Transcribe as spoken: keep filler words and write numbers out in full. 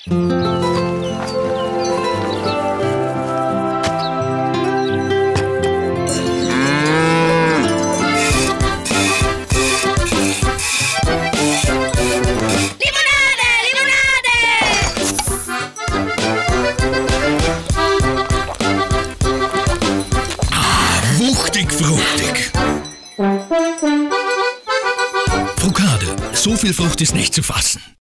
Wuchtig, fruchtig. Frucade. So viel Frucht ist nicht zu fassen.